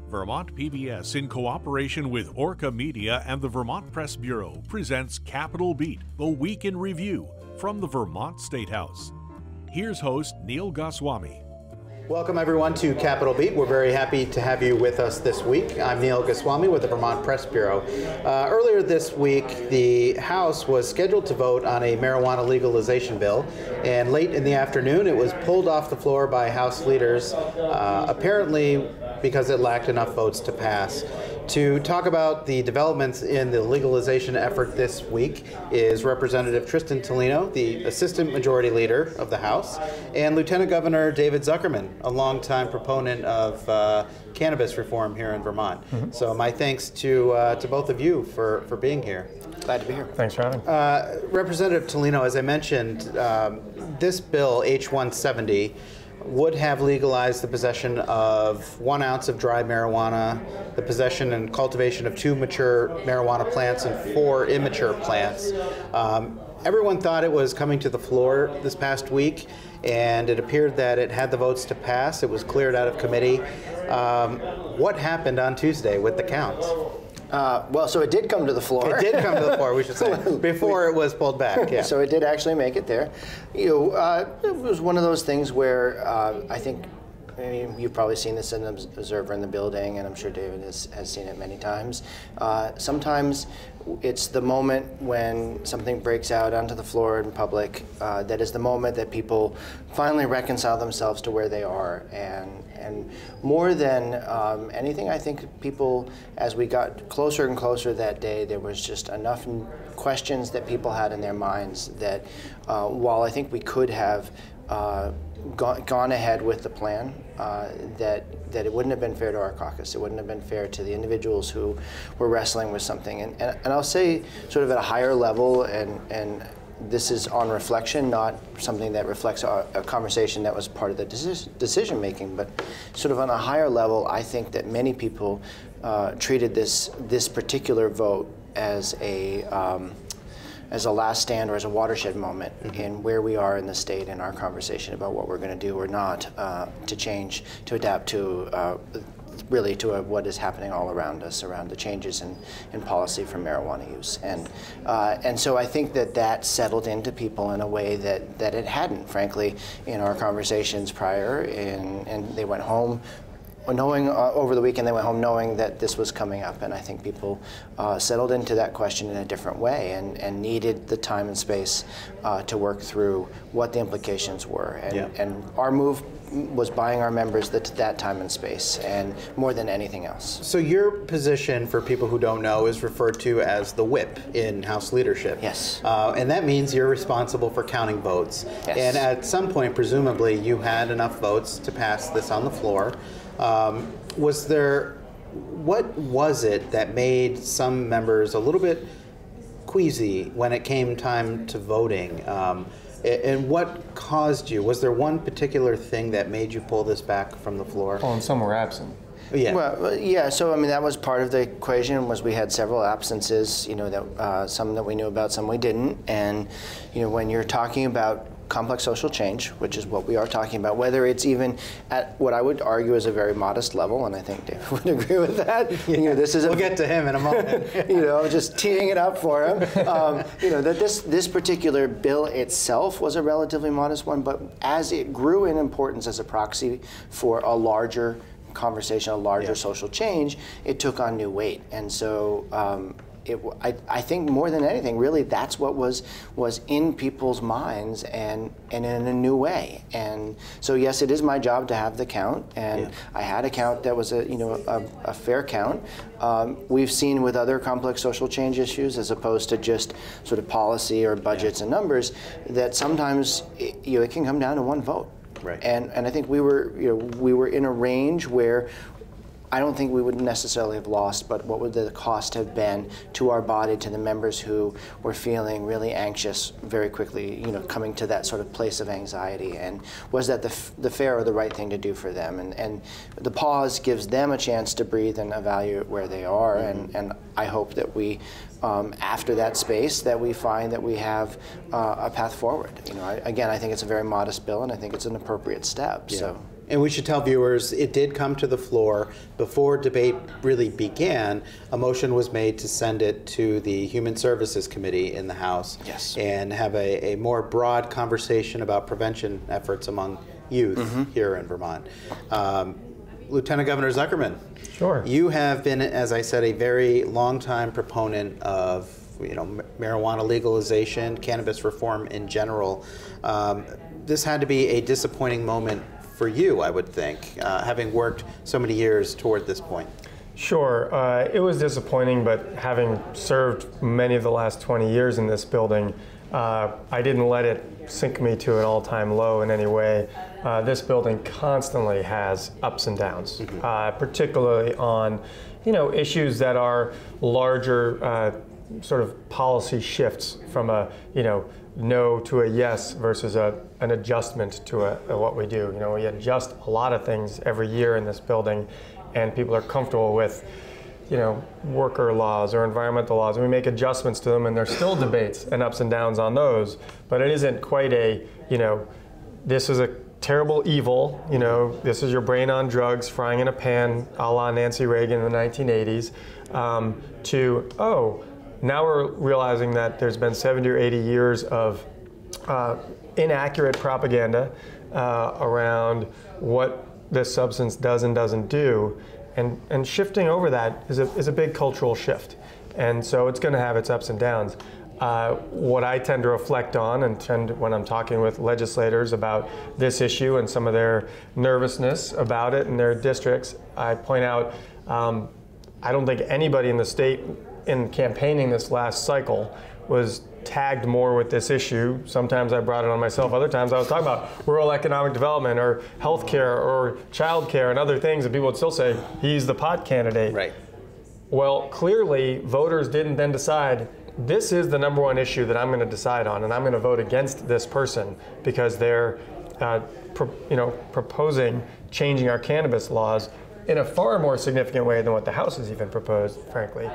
Vermont PBS, in cooperation with Orca Media and the Vermont Press Bureau, presents Capitol Beat, the Week in Review, from the Vermont State House. Here's host Neal Goswami. Welcome everyone to Capitol Beat. We're very happy to have you with us this week. I'm Neal Goswami with the Vermont Press Bureau. Earlier this week, the House was scheduled to vote on a marijuana legalization bill, and late in the afternoon it was pulled off the floor by House leaders, apparently because it lacked enough votes to pass. To talk about the developments in the legalization effort this week is Representative Tristan Toleno, the Assistant Majority Leader of the House, and Lieutenant Governor David Zuckerman, a longtime proponent of cannabis reform here in Vermont. So my thanks to both of you for being here. Glad to be here. Thanks for having me. Representative Toleno, as I mentioned, this bill, H-170, would have legalized the possession of 1 ounce of dry marijuana, the possession and cultivation of 2 mature marijuana plants and 4 immature plants. Everyone thought it was coming to the floor this past week, and it appeared that it had the votes to pass. It was cleared out of committee. What happened on Tuesday with the counts? Well, so it did come to the floor. It did come to the floor, we should say, before it was pulled back. Yeah. So it did actually make it there. You know, it was one of those things where I think you've probably seen this in an observer in the building, and I'm sure David has seen it many times. Sometimes it's the moment when something breaks out onto the floor in public that is the moment that people finally reconcile themselves to where they are. And more than anything, I think people, as we got closer and closer that day, there was just enough questions that people had in their minds that while I think we could have gone ahead with the plan, that it wouldn't have been fair to our caucus. It wouldn't have been fair to the individuals who were wrestling with something. And I'll say sort of at a higher level, and this is on reflection, not something that reflects a conversation that was part of the decision making, but sort of on a higher level, I think that many people treated this particular vote as a last stand or as a watershed moment in where we are in the state and our conversation about what we're going to do or not to change, to adapt to really to what is happening all around us, around the changes in policy for marijuana use. And so I think that settled into people in a way that it hadn't, frankly, in our conversations prior, and they went home knowing over the weekend, they went home knowing that this was coming up, and I think people settled into that question in a different way and needed the time and space to work through what the implications were. And our move was buying our members that time and space, and more than anything else. So your position, for people who don't know, is referred to as the whip in House leadership. Yes. And that means you're responsible for counting votes. Yes. And at some point, presumably, you had enough votes to pass this on the floor. What was it that made some members a little bit queasy when it came time to voting? And what caused you? Was there one particular thing that made you pull this back from the floor? Well, and some were absent. Yeah. Well, yeah. So I mean, that was part of the equation. Was we had several absences. You know, that some that we knew about, some we didn't. And you know, when you're talking about complex social change, which is what we are talking about, whether it's even at what I would argue is a very modest level, and I think David would agree with that. Yeah. You know, this is we'll get to him in a moment. You know, just teeing it up for him. You know, that this particular bill itself was a relatively modest one, but as it grew in importance as a proxy for a larger conversation, a larger social change, it took on new weight. And so I think more than anything, really, that's what was in people's minds, and in a new way. And so, yes, it is my job to have the count, and I had a count that was a fair count. We've seen with other complex social change issues, as opposed to just sort of policy or budgets and numbers, that sometimes it can come down to one vote. Right. And I think we were in a range where I don't think we would necessarily have lost, but what would the cost have been to our body, to the members who were feeling really anxious very quickly, you know, coming to that sort of place of anxiety, and was that the fair or the right thing to do for them? And the pause gives them a chance to breathe and evaluate where they are, and I hope that we, after that space, that we find that we have a path forward. You know, again, I think it's a very modest bill, and I think it's an appropriate step. Yeah. So. And we should tell viewers, it did come to the floor. Before debate really began, a motion was made to send it to the Human Services Committee in the House. Yes. And have a more broad conversation about prevention efforts among youth here in Vermont. Lieutenant Governor Zuckerman. Sure. You have been, as I said, a very long-time proponent of marijuana legalization, cannabis reform in general. This had to be a disappointing moment for you, I would think, having worked so many years toward this point. Sure. It was disappointing, but having served many of the last 20 years in this building, I didn't let it sink me to an all-time low in any way. This building constantly has ups and downs, particularly on issues that are larger sort of policy shifts from a no to a yes versus an adjustment to what we do. We adjust a lot of things every year in this building, and people are comfortable with worker laws or environmental laws, and we make adjustments to them, and there's still debates and ups and downs on those, but it isn't quite a, this is a terrible evil, this is your brain on drugs frying in a pan a la Nancy Reagan in the 1980s, to, now we're realizing that there's been 70 or 80 years of inaccurate propaganda around what this substance does and doesn't do, and shifting over that is a big cultural shift, and so it's going to have its ups and downs. What I tend to reflect on when I'm talking with legislators about this issue and some of their nervousness about it in their districts, I point out I don't think anybody in the state in campaigning this last cycle was tagged more with this issue. Sometimes I brought it on myself. Other times I was talking about rural economic development or healthcare or childcare and other things, and people would still say, he's the pot candidate. Right. Well, clearly voters didn't then decide, this is the number one issue that I'm going to decide on, and I'm going to vote against this person because they're proposing changing our cannabis laws in a far more significant way than what the House has even proposed, frankly.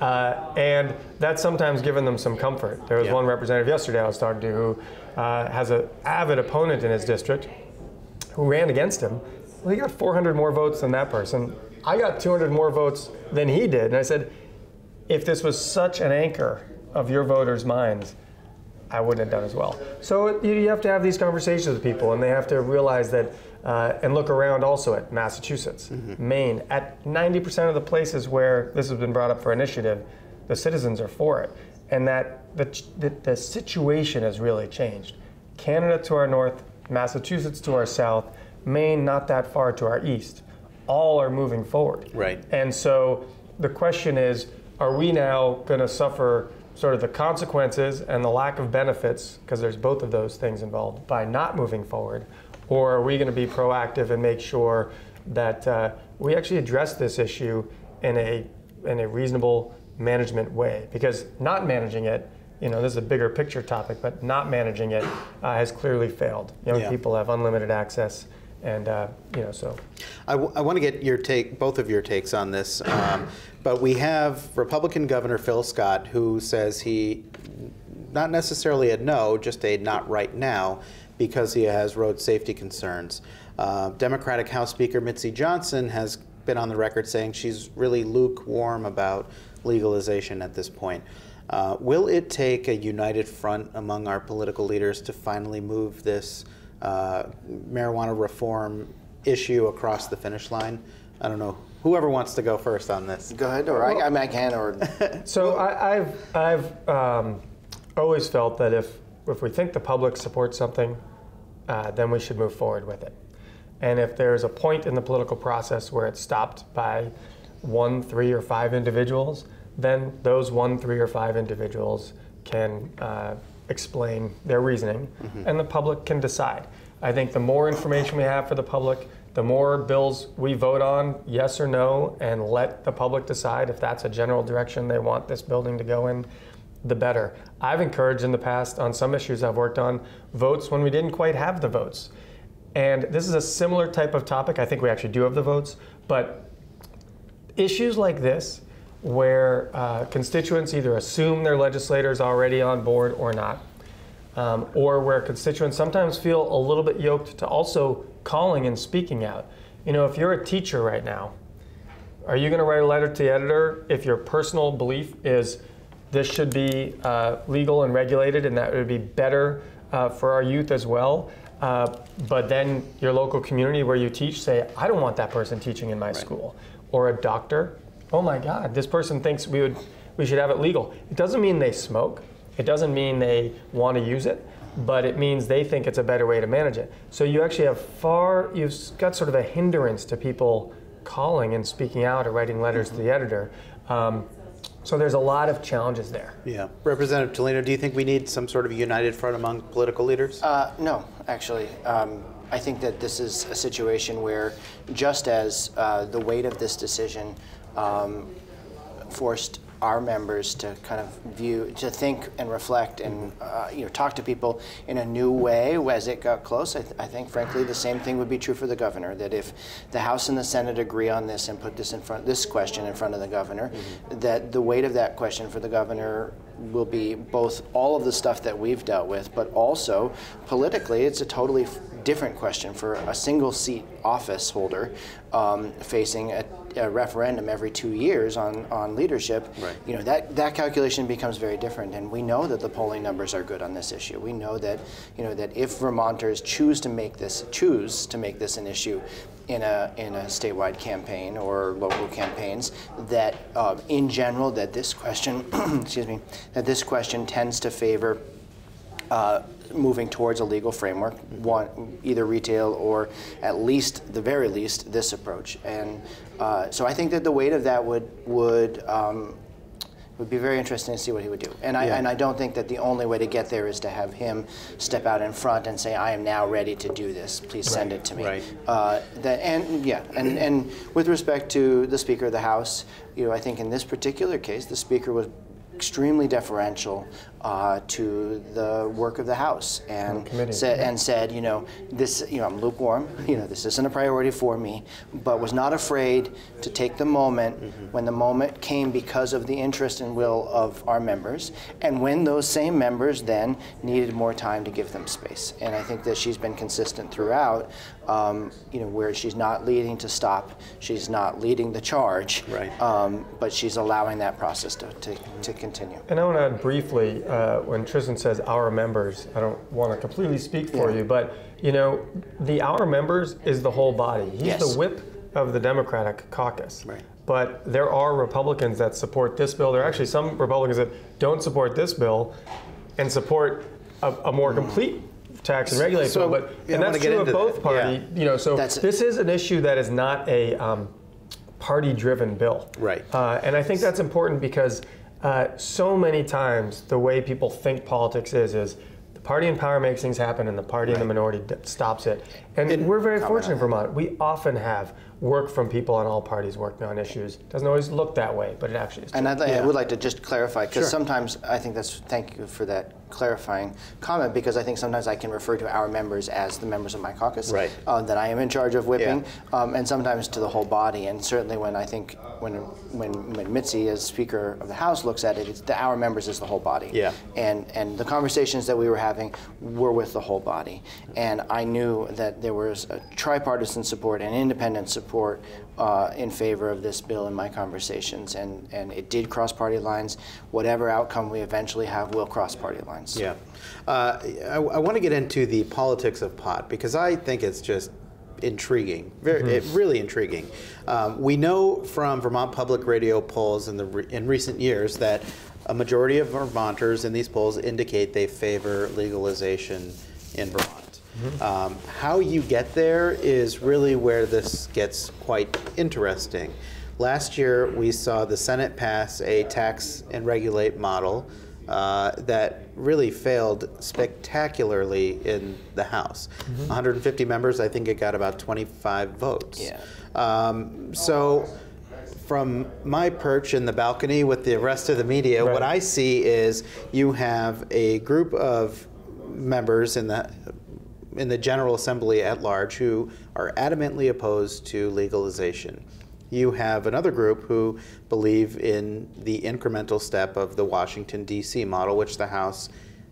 And that's sometimes given them some comfort. There was one representative yesterday I was talking to who has an avid opponent in his district who ran against him. Well, he got 400 more votes than that person. I got 200 more votes than he did. And I said, if this was such an anchor of your voters' minds, I wouldn't have done as well. So you have to have these conversations with people, and they have to realize that, and look around also at Massachusetts, Maine, at 90% of the places where this has been brought up for initiative, the citizens are for it. And that the situation has really changed. Canada to our north, Massachusetts to our south, Maine not that far to our east, all are moving forward. Right. And so the question is, are we now going to suffer sort of the consequences and the lack of benefits, because there's both of those things involved, by not moving forward? Or are we going to be proactive and make sure that we actually address this issue in a reasonable management way? Because not managing it, this is a bigger picture topic, but not managing it has clearly failed. Young people have unlimited access, and so. I want to get your take, both of your takes on this. But we have Republican Governor Phil Scott, who says he, not necessarily a no, just a not right now, because he has road safety concerns. Democratic House Speaker Mitzi Johnson has been on the record saying she's really lukewarm about legalization at this point. Will it take a united front among our political leaders to finally move this marijuana reform issue across the finish line? I don't know. Whoever wants to go first on this. Go ahead, or I can, or. So I've always felt that if we think the public supports something, then we should move forward with it. And if there's a point in the political process where it's stopped by 1, 3, or 5 individuals, then those 1, 3, or 5 individuals can explain their reasoning, and the public can decide. I think the more information we have for the public, the more bills we vote on, yes or no, and let the public decide if that's a general direction they want this building to go in, the better. I've encouraged in the past on some issues I've worked on votes when we didn't quite have the votes. And this is a similar type of topic. I think we actually do have the votes, but issues like this, where constituents either assume their legislators already on board or not, or where constituents sometimes feel a little bit yoked to also calling and speaking out. You know, if you're a teacher right now, are you going to write a letter to the editor if your personal belief is this should be legal and regulated and that would be better for our youth as well? But then your local community where you teach say, I don't want that person teaching in my school. Or a doctor, oh my God, this person thinks we should have it legal. It doesn't mean they smoke. It doesn't mean they want to use it, but it means they think it's a better way to manage it. So you actually have you've got sort of a hindrance to people calling and speaking out or writing letters to the editor. So there's a lot of challenges there. Yeah. Representative Toleno, do you think we need some sort of united front among political leaders? No, actually. I think that this is a situation where just as the weight of this decision forced our members to kind of to think and reflect and talk to people in a new way as it got close. I think, frankly, the same thing would be true for the governor. That if the House and the Senate agree on this and put this question in front of the governor, that the weight of that question for the governor will be both all of the stuff that we've dealt with, but also politically, it's a totally different question for a single seat office holder facing a referendum every 2 years on leadership. Right. You know, that calculation becomes very different, and we know that the polling numbers are good on this issue. We know that that if Vermonters choose to make this an issue in a statewide campaign or local campaigns, that in general that this question that this question tends to favor moving towards a legal framework, either retail or at least, the very least, this approach. And so I think that the weight of that would be very interesting to see what he would do. And I don't think that the only way to get there is to have him step out in front and say, I am now ready to do this. Please send it to me. Right. And with respect to the Speaker of the House, I think in this particular case, the Speaker was extremely deferential to the work of the House and said, this, I'm lukewarm, this isn't a priority for me, but was not afraid to take the moment when the moment came because of the interest and will of our members, and when those same members then needed more time to give them space. And I think that she's been consistent throughout, where she's not leading to stop, she's not leading the charge, right. But she's allowing that process to continue. And I want to add briefly, when Tristan says our members, I don't want to completely speak for you, but the our members is the whole body. He's the whip of the Democratic caucus. Right. But there are Republicans that support this bill. There are actually some Republicans that don't support this bill and support a more complete tax and regulate bill. But and that's true of both parties. So this is an issue that is not a party-driven bill. Right. And I think that's important because so many times the way people think politics is the party in power makes things happen and the party in the minority stops it. And we're very fortunate in Vermont. We often have work from people on all parties working on issues. Doesn't always look that way, but it actually is true. And I would like to just clarify, because sometimes I think thank you for that clarifying comment, because I think sometimes I can refer to our members as the members of my caucus that I am in charge of whipping, and sometimes to the whole body. And certainly when when Mitzi as Speaker of the House looks at it, it's our members as the whole body. Yeah. And the conversations that we were having were with the whole body. And I knew that there was a tripartisan support and independent support in favor of this bill in my conversations, and it did cross party lines. Whatever outcome we eventually have will cross party lines. Yeah. I want to get into the politics of pot, because I think it's just intriguing, really intriguing. We know from Vermont Public Radio polls in recent years that a majority of Vermonters in these polls indicate they favor legalization in Vermont. How you get there is really where this gets quite interesting. Last year, we saw the Senate pass a tax and regulate model that really failed spectacularly in the House. 150 members, I think it got about 25 votes. Yeah. So from my perch in the balcony with the rest of the media, what I see is you have a group of members in the General Assembly at large who are adamantly opposed to legalization. You have another group who believe in the incremental step of the Washington, D.C. model, which the House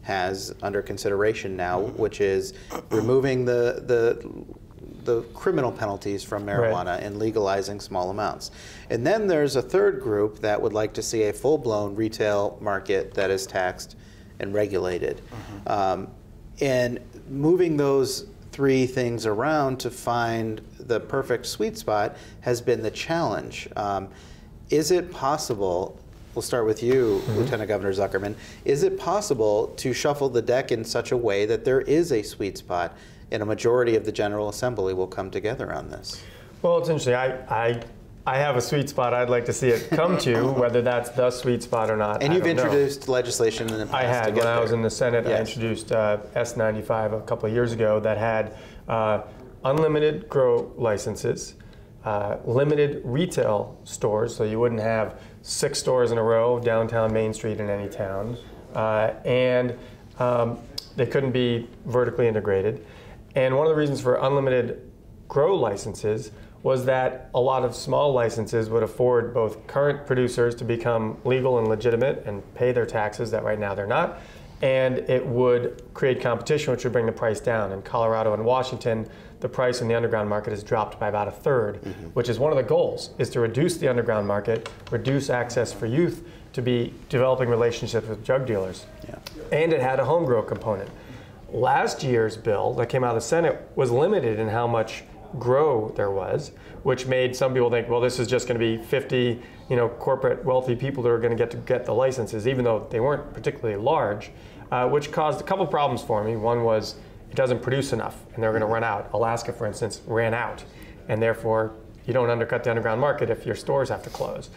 has under consideration now, which is removing the criminal penalties from marijuana and legalizing small amounts. And then there's a third group that would like to see a full-blown retail market that is taxed and regulated. And moving those three things around to find the perfect sweet spot has been the challenge. Is it possible, we'll start with you, Lieutenant Governor Zuckerman, is it possible to shuffle the deck in such a way that there is a sweet spot and a majority of the General Assembly will come together on this? Well, it's interesting. I have a sweet spot I'd like to see it come to, whether that's the sweet spot or not. And you've introduced legislation in the past. I had. When I was in the Senate, I introduced S95 a couple of years ago that had unlimited grow licenses, limited retail stores, so you wouldn't have 6 stores in a row downtown Main Street in any town, and they couldn't be vertically integrated. And one of the reasons for unlimited grow licenses was that a lot of small licenses would afford both current producers to become legal and legitimate and pay their taxes that right now they're not, and it would create competition, which would bring the price down. In Colorado and Washington, the price in the underground market has dropped by about 1/3, which is one of the goals, is to reduce the underground market, reduce access for youth to be developing relationships with drug dealers. And it had a home grow component. Last year's bill that came out of the Senate was limited in how much grow there was, which made some people think, well, this is just going to be 50, corporate wealthy people that are going to get the licenses, even though they weren't particularly large, which caused a couple problems for me. One was it doesn't produce enough, and they're going to run out. Alaska, for instance, ran out, and therefore you don't undercut the underground market if your stores have to close.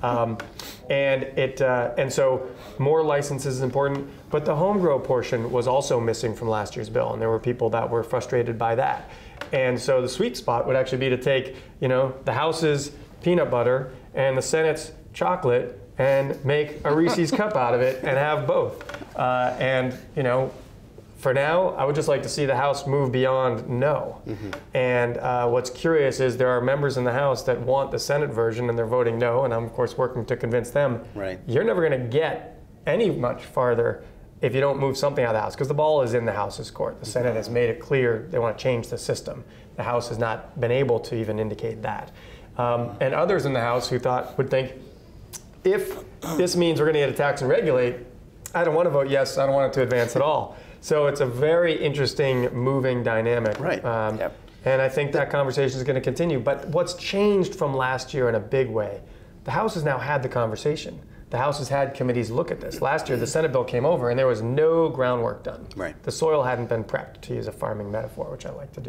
And so more licenses is important, but the home grow portion was also missing from last year's bill, and there were people that were frustrated by that. And so the sweet spot would actually be to take, the House's peanut butter and the Senate's chocolate and make a Reese's cup out of it and have both. For now, I would just like to see the House move beyond no. And what's curious is there are members in the House that want the Senate version and they're voting no, and I'm of course working to convince them. You're never going to get any much farther if you don't move something out of the House, because the ball is in the House's court. The Senate has made it clear they want to change the system. The House has not been able to even indicate that. And others in the House who would think, if this means we're going to get a tax and regulate, I don't want to vote yes, I don't want it to advance at all. So it's a very interesting, moving dynamic. And I think that conversation is going to continue. But what's changed from last year in a big way, the House has now had the conversation. The House has had committees look at this. Last year, the Senate bill came over, and there was no groundwork done. The soil hadn't been prepped, to use a farming metaphor, which I like to do.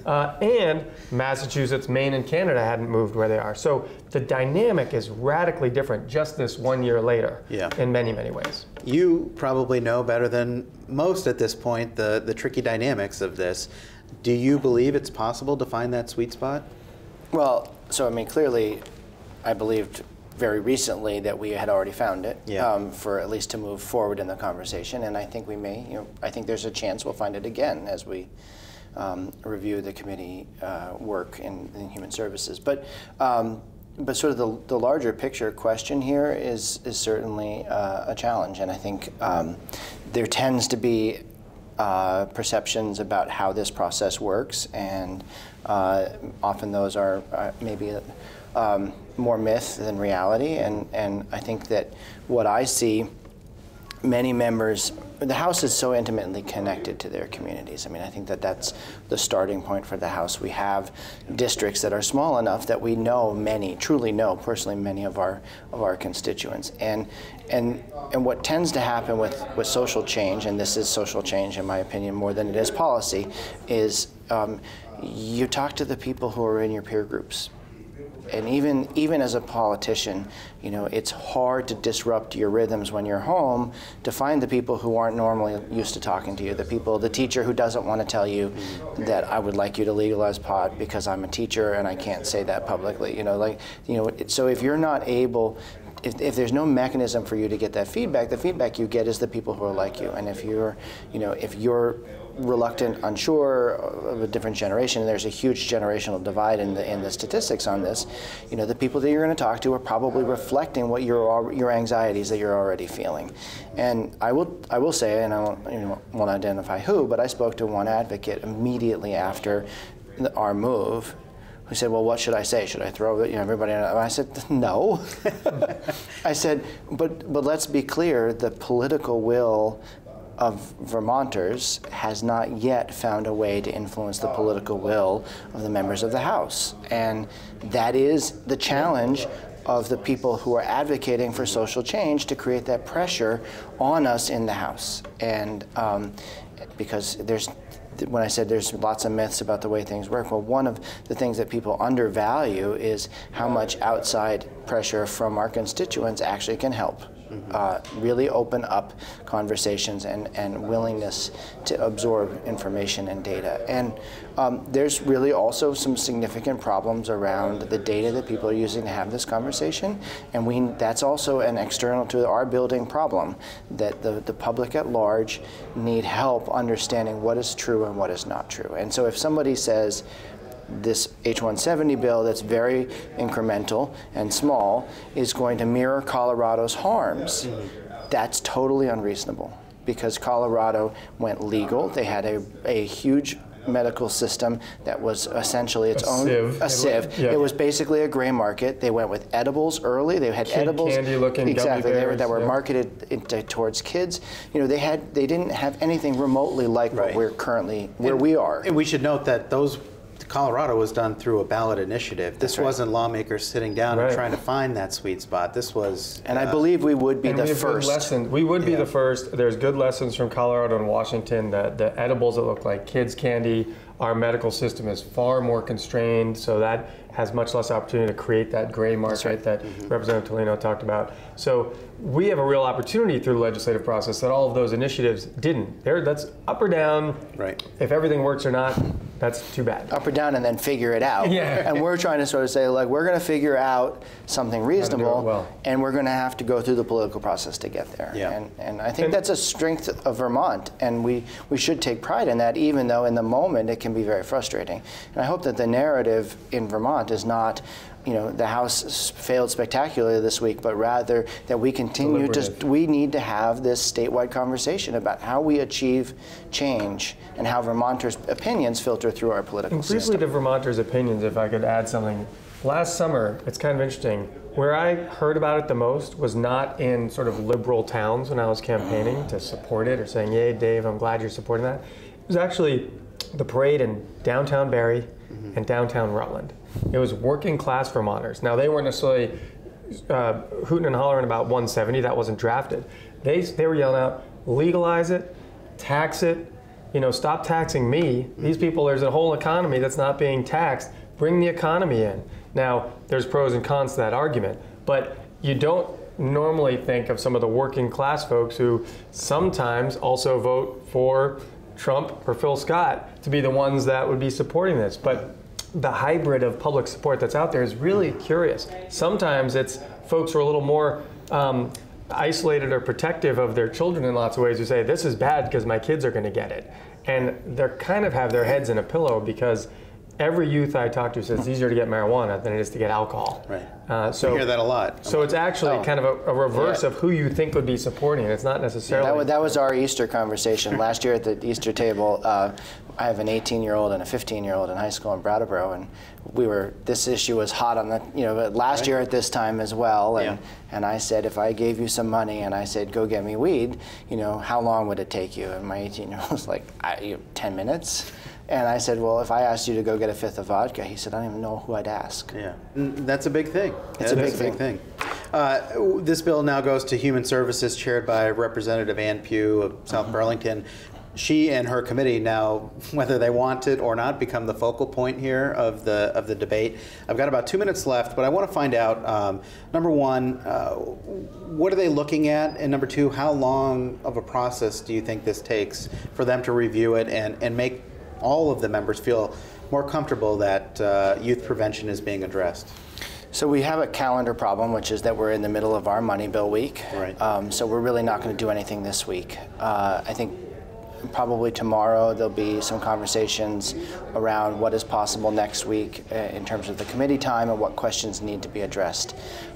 And Massachusetts, Maine, and Canada hadn't moved where they are. So the dynamic is radically different just this 1 year later in many, many ways. You probably know better than most at this point the tricky dynamics of this. Do you believe it's possible to find that sweet spot? Well, so clearly, I believed very recently that we had already found it, for at least to move forward in the conversation, and I think we may, I think there's a chance we'll find it again as we review the committee work in human services. But sort of the larger picture question here is certainly a challenge, and I think there tends to be perceptions about how this process works, and often those are maybe more myth than reality, and I think that what I see, many members, the House is so intimately connected to their communities. I think that that's the starting point for the House. We have districts that are small enough that we know truly know personally many of our constituents, and what tends to happen with social change, and this is social change in my opinion more than it is policy, is you talk to the people who are in your peer groups. And even as a politician, it's hard to disrupt your rhythms when you're home to find the people who aren't normally used to talking to you, the teacher who doesn't want to tell you that I would like you to legalize pot because I'm a teacher and I can't say that publicly. So if you're not able, if there's no mechanism for you to get that feedback, the feedback you get is the people who are like you. And if you're reluctant, unsure, of a different generation. There's a huge generational divide in the statistics on this. The people that you're going to talk to are probably reflecting what your anxieties that you're already feeling. And I will say, and I won't identify who, but I spoke to one advocate immediately after our move, who said, well, what should I say? Should I throw everybody in? I said, no. I said, but let's be clear, the political will of Vermonters has not yet found a way to influence the political will of the members of the House. And that is the challenge of the people who are advocating for social change, to create that pressure on us in the House. And because when I said there's lots of myths about the way things work, well, one of the things that people undervalue is how much outside pressure from our constituents actually can help. Really open up conversations and willingness to absorb information and data. And there's really also some significant problems around the data that people are using to have this conversation. And that's also an external to our building problem, that the public at large need help understanding what is true and what is not true. And so if somebody says, this H-170 bill that's very incremental and small is going to mirror Colorado's harms, that's totally unreasonable, because Colorado went legal. They had a huge medical system that was essentially its own sieve. It was basically a gray market. They went with edibles early. They had edibles, candy-looking exactly, gummy bears, that were marketed towards kids. They didn't have anything remotely like what we're currently where we are. And we should note that Colorado was done through a ballot initiative. This wasn't lawmakers sitting down and trying to find that sweet spot. This was... And I believe we would be the first. We would be the first. There's good lessons from Colorado and Washington. The edibles that look like kids' candy, our medical system is far more constrained, so that has much less opportunity to create that gray market that Representative Toleno talked about. So we have a real opportunity through the legislative process that all of those initiatives didn't. That's up or down. Right. If everything works or not, that's too bad. Up or down and then figure it out. And we're trying to sort of say, like, we're going to figure out something reasonable, and we're going to have to go through the political process to get there. And I think that's a strength of Vermont, and we should take pride in that, even though in the moment it can be very frustrating. And I hope that the narrative in Vermont is not, the House failed spectacularly this week, but rather that we continue we need to have this statewide conversation about how we achieve change and how Vermonters' opinions filter through our political system. Briefly to Vermonters' opinions, if I could add something. Last summer, it's kind of interesting, where I heard about it the most was not in sort of liberal towns when I was campaigning to support it or saying, yay, Dave, I'm glad you're supporting that. It was actually the parade in downtown Barrie and downtown Rutland. It was working class Vermonters. Now, they weren't necessarily hooting and hollering about 170, that wasn't drafted. They were yelling out, legalize it, tax it, stop taxing me. These people, there's a whole economy that's not being taxed. Bring the economy in. Now, there's pros and cons to that argument, but you don't normally think of some of the working class folks who sometimes also vote for Trump or Phil Scott to be the ones that would be supporting this. But the hybrid of public support that's out there is really curious. Sometimes it's folks who are a little more isolated or protective of their children in lots of ways who say, this is bad because my kids are going to get it. And they kind of have their heads in a pillow because every youth I talk to says it's easier to get marijuana than it is to get alcohol. Right. So you hear that a lot. So it's actually kind of a reverse of who you think would be supporting it. It's not necessarily. That was our Easter conversation. Last year at the Easter table, I have an 18-year-old and a 15-year-old in high school in Brattleboro, and this issue was hot on the, last year at this time as well, and I said, if I gave you some money and I said, go get me weed, how long would it take you? And my 18-year-old was like, 10 minutes? And I said, well, if I asked you to go get a fifth of vodka, he said, I don't even know who I'd ask. Yeah, that's a big thing. It's a big thing. This bill now goes to Human Services, chaired by Representative Ann Pugh of South Burlington. She and her committee now, whether they want it or not, become the focal point here of the debate. I've got about 2 minutes left, but I want to find out, number one, what are they looking at? And number two, how long of a process do you think this takes for them to review it and make all of the members feel more comfortable that youth prevention is being addressed? So we have a calendar problem, which is that we're in the middle of our money bill week. Right. So we're really not going to do anything this week. I think probably tomorrow there'll be some conversations around what is possible next week in terms of the committee time and what questions need to be addressed.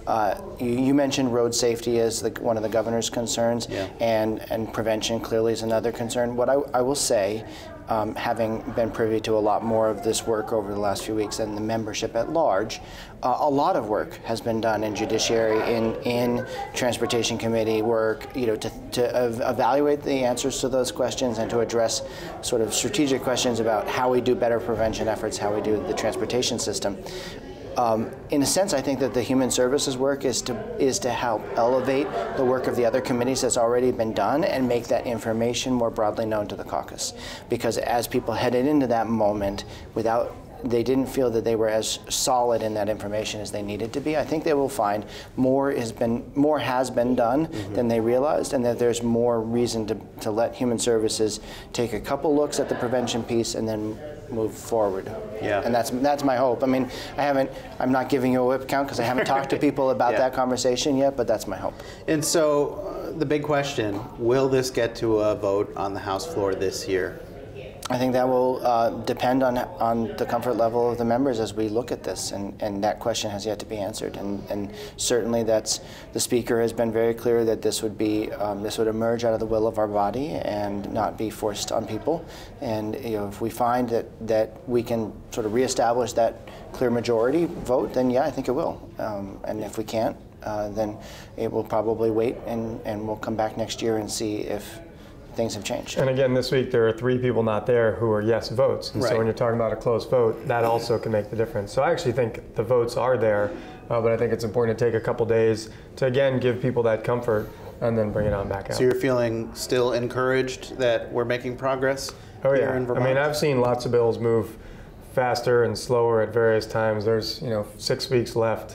You mentioned road safety as one of the governor's concerns, yeah. and prevention clearly is another concern. What I will say, having been privy to a lot more of this work over the last few weeks than the membership at large, a lot of work has been done in judiciary, in transportation committee work, to evaluate the answers to those questions and to address sort of strategic questions about how we do better prevention efforts, how we do the transportation system. In a sense, I think that the human services work is to help elevate the work of the other committees that's already been done and make that information more broadly known to the caucus. Because as people headed into that moment, they didn't feel that they were as solid in that information as they needed to be. I think they will find more has been done than they realized, and that there's more reason to let human services take a couple looks at the prevention piece and then move forward. Yeah. And that's my hope. I mean, I'm not giving you a whip count because I haven't talked to people about that conversation yet, but that's my hope. And so the big question, will this get to a vote on the House floor this year? I think that will depend on the comfort level of the members as we look at this, and that question has yet to be answered. And certainly, the Speaker has been very clear that this would emerge out of the will of our body and not be forced on people. And if we find that we can sort of reestablish that clear majority vote, then yeah, I think it will. And if we can't, then it will probably wait, and we'll come back next year and see if things have changed. And again, this week there are 3 people not there who are yes votes. And so when you're talking about a close vote, that also can make the difference. So I actually think the votes are there, but I think it's important to take a couple days to, again, give people that comfort and then bring it on back out. So you're feeling still encouraged that we're making progress here in Vermont? I mean, I've seen lots of bills move faster and slower at various times. There's 6 weeks left.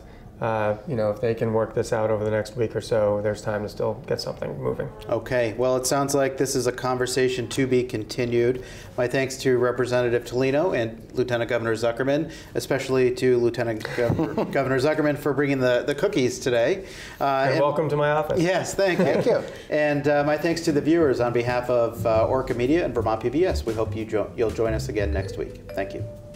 If they can work this out over the next week or so, there's time to still get something moving. Okay, well, it sounds like this is a conversation to be continued. My thanks to Representative Toleno and Lieutenant Governor Zuckerman, especially to Lieutenant Governor Zuckerman for bringing the cookies today. And welcome to my office. Yes, thank you. Thank you. And my thanks to the viewers on behalf of Orca Media and Vermont PBS. We hope you'll join us again next week. Thank you.